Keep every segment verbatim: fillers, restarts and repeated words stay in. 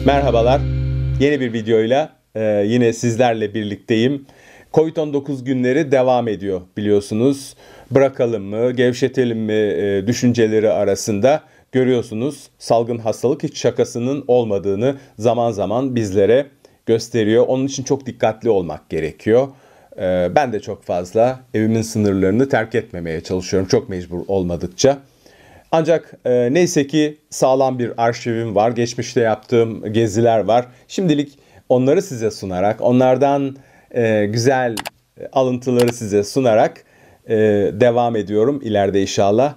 Merhabalar, yeni bir videoyla e, yine sizlerle birlikteyim. Covid on dokuz günleri devam ediyor biliyorsunuz. Bırakalım mı, gevşetelim mi e, düşünceleri arasında görüyorsunuz. Salgın hastalık hiç şakasının olmadığını zaman zaman bizlere gösteriyor. Onun için çok dikkatli olmak gerekiyor. E, ben de çok fazla evimin sınırlarını terk etmemeye çalışıyorum, çok mecbur olmadıkça. Ancak e, neyse ki sağlam bir arşivim var. Geçmişte yaptığım geziler var. Şimdilik onları size sunarak, onlardan e, güzel alıntıları size sunarak e, devam ediyorum. İleride inşallah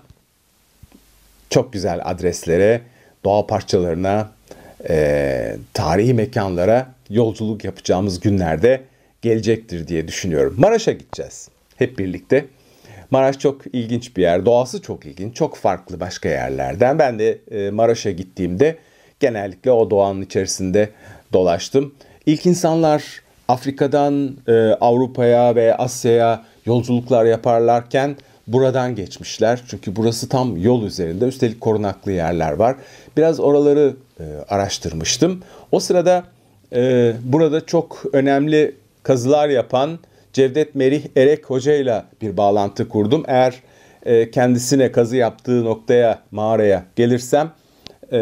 çok güzel adreslere, doğa parçalarına, e, tarihi mekanlara yolculuk yapacağımız günlerde gelecektir diye düşünüyorum. Maraş'a gideceğiz hep birlikte. Maraş çok ilginç bir yer. Doğası çok ilginç. Çok farklı başka yerlerden. Ben de e, Maraş'a gittiğimde genellikle o doğanın içerisinde dolaştım. İlk insanlar Afrika'dan e, Avrupa'ya ve Asya'ya yolculuklar yaparlarken buradan geçmişler. Çünkü burası tam yol üzerinde. Üstelik korunaklı yerler var. Biraz oraları e, araştırmıştım. O sırada e, burada çok önemli kazılar yapan Cevdet Merih Erek Hoca ile bir bağlantı kurdum. Eğer e, kendisine kazı yaptığı noktaya, mağaraya gelirsem e,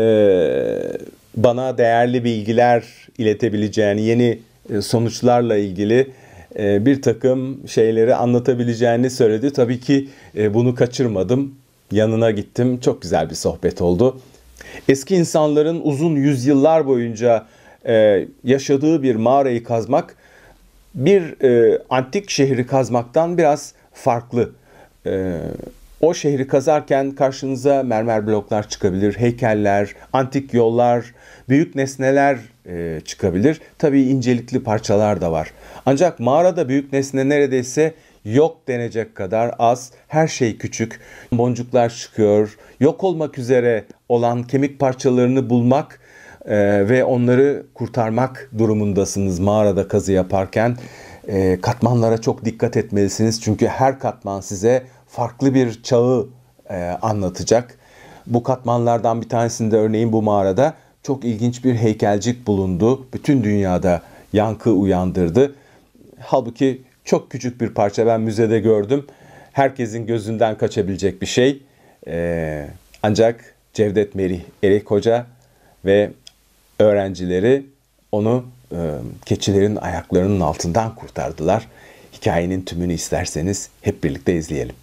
bana değerli bilgiler iletebileceğini, yeni e, sonuçlarla ilgili e, bir takım şeyleri anlatabileceğini söyledi. Tabii ki e, bunu kaçırmadım. Yanına gittim. Çok güzel bir sohbet oldu. Eski insanların uzun yüzyıllar boyunca e, yaşadığı bir mağarayı kazmak, bir e, antik şehri kazmaktan biraz farklı. E, o şehri kazarken karşınıza mermer bloklar çıkabilir, heykeller, antik yollar, büyük nesneler e, çıkabilir. Tabii incelikli parçalar da var. Ancak mağarada büyük nesne neredeyse yok denecek kadar az. Her şey küçük. Boncuklar çıkıyor. Yok olmak üzere olan kemik parçalarını bulmak Ee, ve onları kurtarmak durumundasınız mağarada kazı yaparken. Ee, katmanlara çok dikkat etmelisiniz. Çünkü her katman size farklı bir çağı e, anlatacak. Bu katmanlardan bir tanesinde örneğin bu mağarada çok ilginç bir heykelcik bulundu. Bütün dünyada yankı uyandırdı. Halbuki çok küçük bir parça, ben müzede gördüm. Herkesin gözünden kaçabilecek bir şey. Ee, ancak Cevdet Merih Erek Hoca ve öğrencileri onu e, keçilerin ayaklarının altından kurtardılar. Hikayenin tümünü isterseniz hep birlikte izleyelim.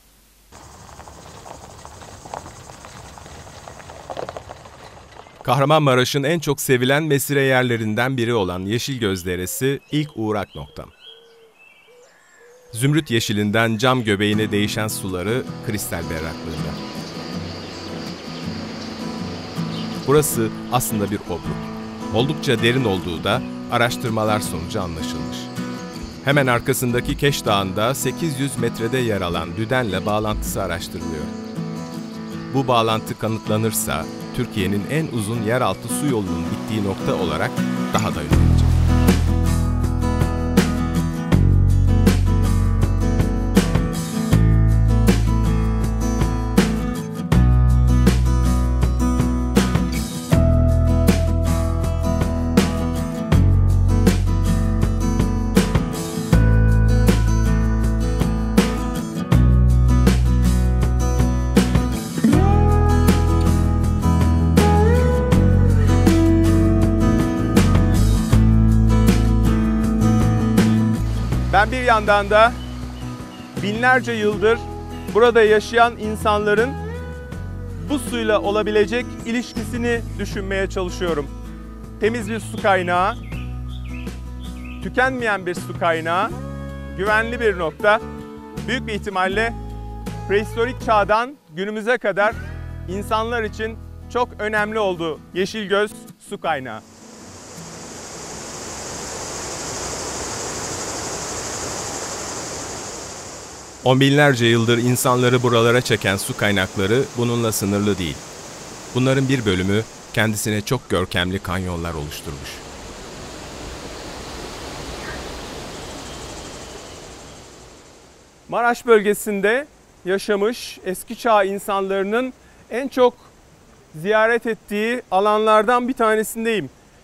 Kahramanmaraş'ın en çok sevilen mesire yerlerinden biri olan Yeşilgöz Deresi ilk uğrak noktam. Zümrüt yeşilinden cam göbeğine değişen suları kristal berraklığında. Burası aslında bir obruk. Oldukça derin olduğu da araştırmalar sonucu anlaşılmış. Hemen arkasındaki Keş Dağı'nda sekiz yüz metrede yer alan Düden'le bağlantısı araştırılıyor. Bu bağlantı kanıtlanırsa Türkiye'nin en uzun yeraltı su yolunun bittiği nokta olarak daha da önemli. Ben bir yandan da binlerce yıldır burada yaşayan insanların bu suyla olabilecek ilişkisini düşünmeye çalışıyorum. Temiz bir su kaynağı, tükenmeyen bir su kaynağı, güvenli bir nokta. Büyük bir ihtimalle prehistorik çağdan günümüze kadar insanlar için çok önemli oldu Yeşilgöz su kaynağı. On binlerce yıldır insanları buralara çeken su kaynakları bununla sınırlı değil. Bunların bir bölümü kendisine çok görkemli kanyonlar oluşturmuş. Maraş bölgesinde yaşamış eski çağ insanlarının en çok ziyaret ettiği alanlardan bir tanesindeyim.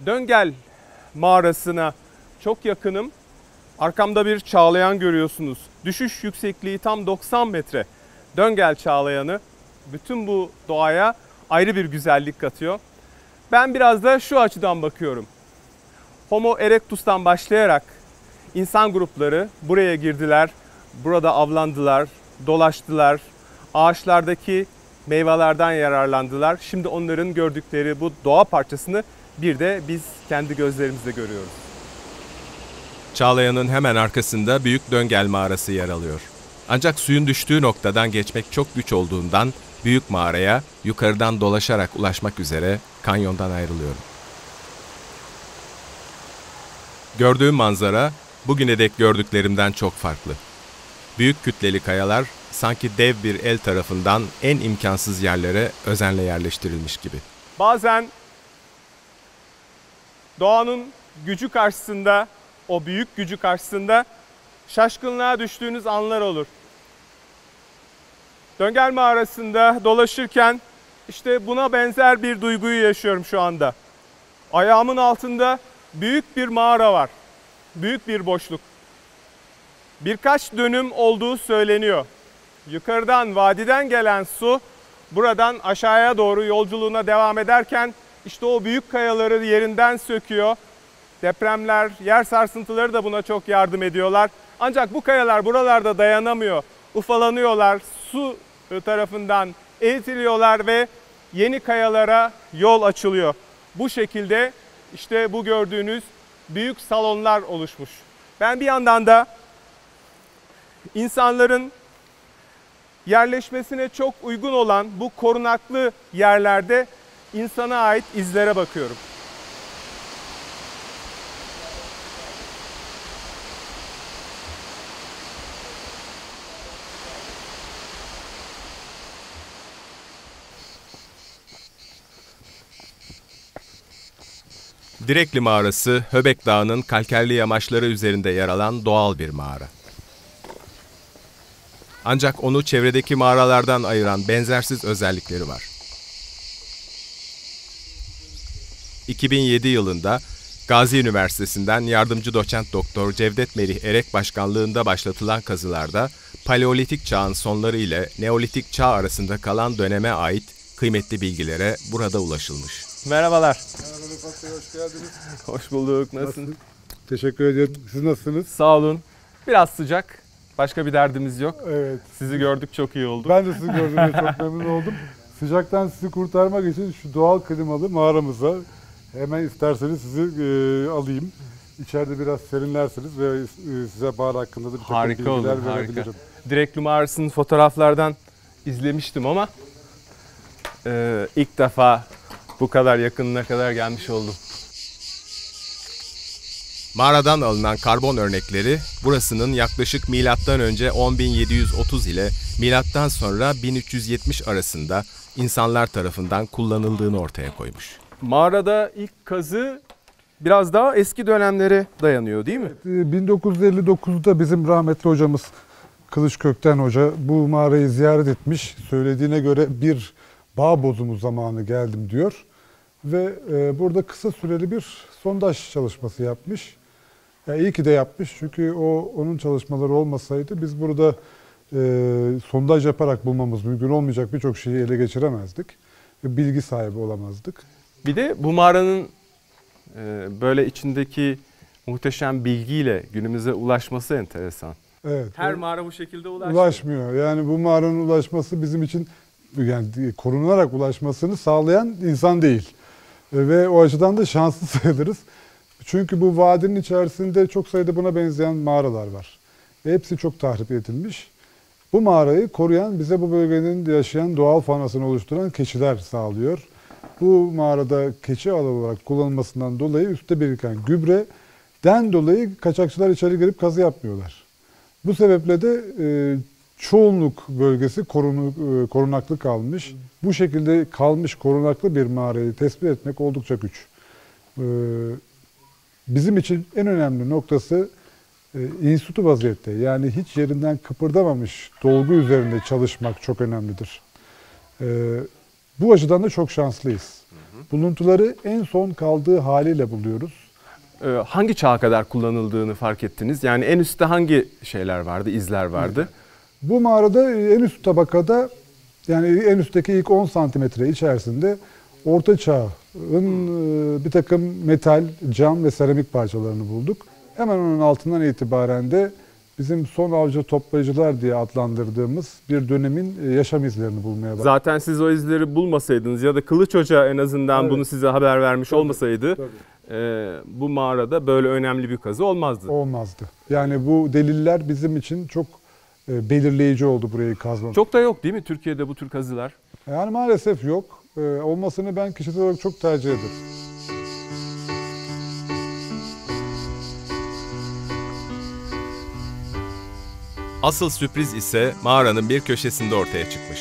Döngel mağarasına çok yakınım. Arkamda bir çağlayan görüyorsunuz. Düşüş yüksekliği tam doksan metre. Döngel çağlayanı bütün bu doğaya ayrı bir güzellik katıyor. Ben biraz da şu açıdan bakıyorum. Homo erectus'tan başlayarak insan grupları buraya girdiler, burada avlandılar, dolaştılar, ağaçlardaki meyvelerden yararlandılar. Şimdi onların gördükleri bu doğa parçasını bir de biz kendi gözlerimizle görüyoruz. Çağlayan'ın hemen arkasında Büyük Döngel Mağarası yer alıyor. Ancak suyun düştüğü noktadan geçmek çok güç olduğundan büyük mağaraya yukarıdan dolaşarak ulaşmak üzere kanyondan ayrılıyorum. Gördüğüm manzara bugüne dek gördüklerimden çok farklı. Büyük kütleli kayalar sanki dev bir el tarafından en imkansız yerlere özenle yerleştirilmiş gibi. Bazen doğanın gücü karşısında, o büyük gücü karşısında şaşkınlığa düştüğünüz anlar olur. Döngel mağarasında dolaşırken işte buna benzer bir duyguyu yaşıyorum şu anda. Ayağımın altında büyük bir mağara var. Büyük bir boşluk. Birkaç dönüm olduğu söyleniyor. Yukarıdan, vadiden gelen su buradan aşağıya doğru yolculuğuna devam ederken işte o büyük kayaları yerinden söküyor. Depremler, yer sarsıntıları da buna çok yardım ediyorlar. Ancak bu kayalar buralarda dayanamıyor. Ufalanıyorlar, su tarafından eritiliyorlar ve yeni kayalara yol açılıyor. Bu şekilde işte bu gördüğünüz büyük salonlar oluşmuş. Ben bir yandan da insanların yerleşmesine çok uygun olan bu korunaklı yerlerde insana ait izlere bakıyorum. Direkli Mağarası, Höbek Dağı'nın kalkerli yamaçları üzerinde yer alan doğal bir mağara. Ancak onu çevredeki mağaralardan ayıran benzersiz özellikleri var. iki bin yedi yılında Gazi Üniversitesi'nden yardımcı doçent doktor Cevdet Melih Erek başkanlığında başlatılan kazılarda Paleolitik çağın sonları ile Neolitik çağ arasında kalan döneme ait kıymetli bilgilere burada ulaşılmış. Merhabalar. Merhaba Rıfat Bey, hoş geldiniz. Hoş bulduk. Nasılsın? Nasılsın? Teşekkür ediyorum. Siz nasılsınız? Sağ olun. Biraz sıcak. Başka bir derdimiz yok. Evet. Sizi gördük, çok iyi oldu. Ben de sizi gördüğümde çok memnun oldum. Sıcaktan sizi kurtarmak için şu doğal klimalı mağaramıza hemen isterseniz sizi e, alayım. İçeride biraz serinlersiniz ve e, size mağara hakkında da bir takım harika bilgiler olur, verebilirim. harika. Direkli Mağarası'nın fotoğraflardan izlemiştim ama e, ilk defa bu kadar yakınına kadar gelmiş oldum. Mağaradan alınan karbon örnekleri burasının yaklaşık milattan önce on bin yedi yüz otuz ile milattan sonra bin üç yüz yetmiş arasında insanlar tarafından kullanıldığını ortaya koymuş. Mağarada ilk kazı biraz daha eski dönemlere dayanıyor değil mi? bin dokuz yüz elli dokuzda bizim rahmetli hocamız Kılıç Kökten Hoca bu mağarayı ziyaret etmiş. Söylediğine göre bir bağ bozumu zamanı geldim diyor. Ve e, burada kısa süreli bir sondaj çalışması yapmış. Ya iyi ki de yapmış çünkü o onun çalışmaları olmasaydı biz burada e, sondaj yaparak bulmamız mümkün olmayacak birçok şeyi ele geçiremezdik. Ve bilgi sahibi olamazdık. Bir de bu mağaranın e, böyle içindeki muhteşem bilgiyle günümüze ulaşması enteresan. Evet. Her mağara bu şekilde ulaşmıyor. Ulaşmıyor. Yani bu mağaranın ulaşması bizim için yani korunarak ulaşmasını sağlayan insan değil. Ve o açıdan da şanslı sayılırız. Çünkü bu vadinin içerisinde çok sayıda buna benzeyen mağaralar var. Ve hepsi çok tahrip edilmiş. Bu mağarayı koruyan, bize bu bölgenin yaşayan doğal faunasını oluşturan keçiler sağlıyor. Bu mağarada keçi alı olarak kullanılmasından dolayı üstte biriken gübreden dolayı kaçakçılar içeri girip kazı yapmıyorlar. Bu sebeple de e, çoğunluk bölgesi korunu, e, korunaklı kalmış. Bu şekilde kalmış korunaklı bir mağarayı tespit etmek oldukça güç. E, bizim için en önemli noktası e, enstitü vaziyette. Yani hiç yerinden kıpırdamamış dolgu üzerinde çalışmak çok önemlidir. E, bu açıdan da çok şanslıyız. Buluntuları en son kaldığı haliyle buluyoruz. Ee, hangi çağa kadar kullanıldığını fark ettiniz? Yani en üstte hangi şeyler vardı, izler vardı? Bu mağarada en üst tabakada, yani en üstteki ilk on santimetre içerisinde Orta Çağ'ın e, bir takım metal, cam ve seramik parçalarını bulduk. Hemen onun altından itibaren de bizim son avcı toplayıcılar diye adlandırdığımız bir dönemin yaşam izlerini bulmaya başladık. Zaten siz o izleri bulmasaydınız ya da Kılıç Hoca en azından evet. bunu size haber vermiş tabii, olmasaydı tabii. E, bu mağarada böyle önemli bir kazı olmazdı. Olmazdı. Yani bu deliller bizim için çok e, belirleyici oldu burayı kazmamız. Çok da yok değil mi Türkiye'de bu tür kazılar? Yani maalesef yok. E, olmasını ben kişisel olarak çok tercih ederim. Asıl sürpriz ise mağaranın bir köşesinde ortaya çıkmış.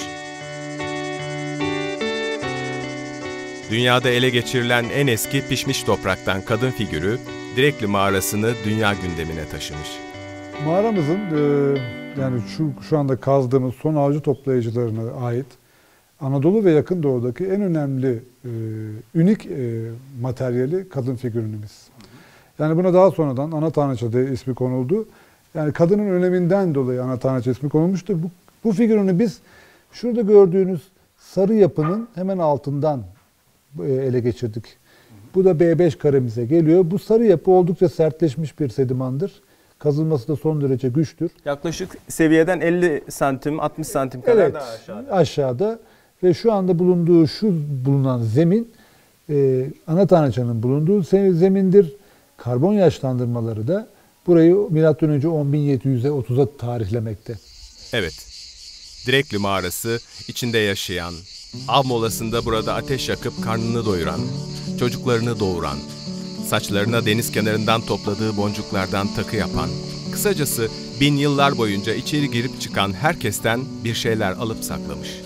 Dünyada ele geçirilen en eski pişmiş topraktan kadın figürü, Direkli mağarasını dünya gündemine taşımış. Mağaramızın e, yani şu şu anda kazdığımız son avcı toplayıcılarına ait Anadolu ve Yakın Doğu'daki en önemli e, ünik e, materyali kadın figürünümüz. Yani buna daha sonradan ana tanrıça diye ismi konuldu. Yani kadının öneminden dolayı ana tanrıça ismi konulmuştu. Bu, bu figürünü biz şurada gördüğünüz sarı yapının hemen altından ele geçirdik. Bu da B beş karemize geliyor. Bu sarı yapı oldukça sertleşmiş bir sedimandır. Kazılması da son derece güçtür. Yaklaşık seviyeden elli santim, altmış santim kadar evet, daha aşağıda. aşağıda. Ve şu anda bulunduğu şu bulunan zemin e, ana tanrıçanın bulunduğu zemindir. Karbon yaşlandırmaları da burayı milattan önce on bin yedi yüze otuza tarihlemekte. Evet, Direkli mağarası içinde yaşayan, av molasında burada ateş yakıp karnını doyuran, çocuklarını doğuran, saçlarına deniz kenarından topladığı boncuklardan takı yapan, kısacası bin yıllar boyunca içeri girip çıkan herkesten bir şeyler alıp saklamış.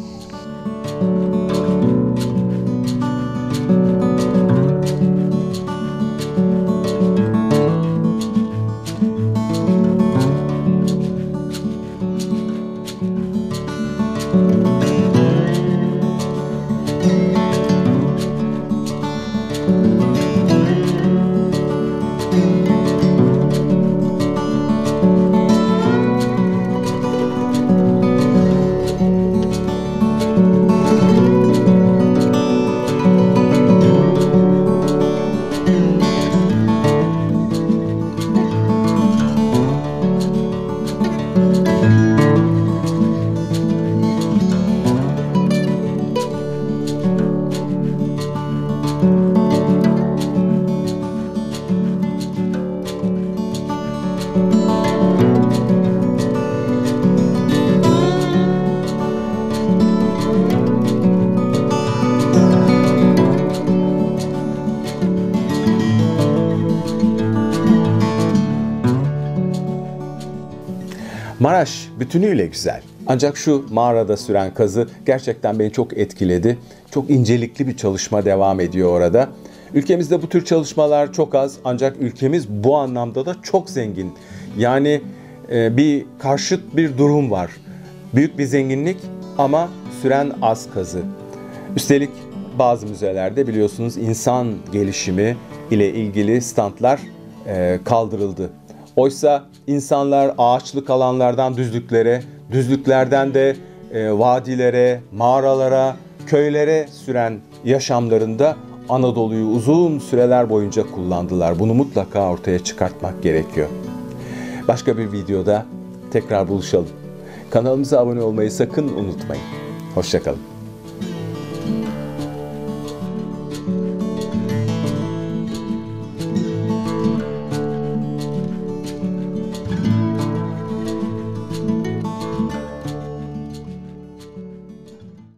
Maraş bütünüyle güzel. Ancak şu mağarada süren kazı gerçekten beni çok etkiledi. Çok incelikli bir çalışma devam ediyor orada. Ülkemizde bu tür çalışmalar çok az ancak ülkemiz bu anlamda da çok zengin. Yani e, bir karşıt bir durum var. Büyük bir zenginlik ama süren az kazı. Üstelik bazı müzelerde biliyorsunuz insan gelişimi ile ilgili standlar e, kaldırıldı. Oysa insanlar ağaçlık alanlardan düzlüklere, düzlüklerden de e, vadilere, mağaralara, köylere süren yaşamlarında Anadolu'yu uzun süreler boyunca kullandılar. Bunu mutlaka ortaya çıkartmak gerekiyor. Başka bir videoda tekrar buluşalım. Kanalımıza abone olmayı sakın unutmayın. Hoşça kalın.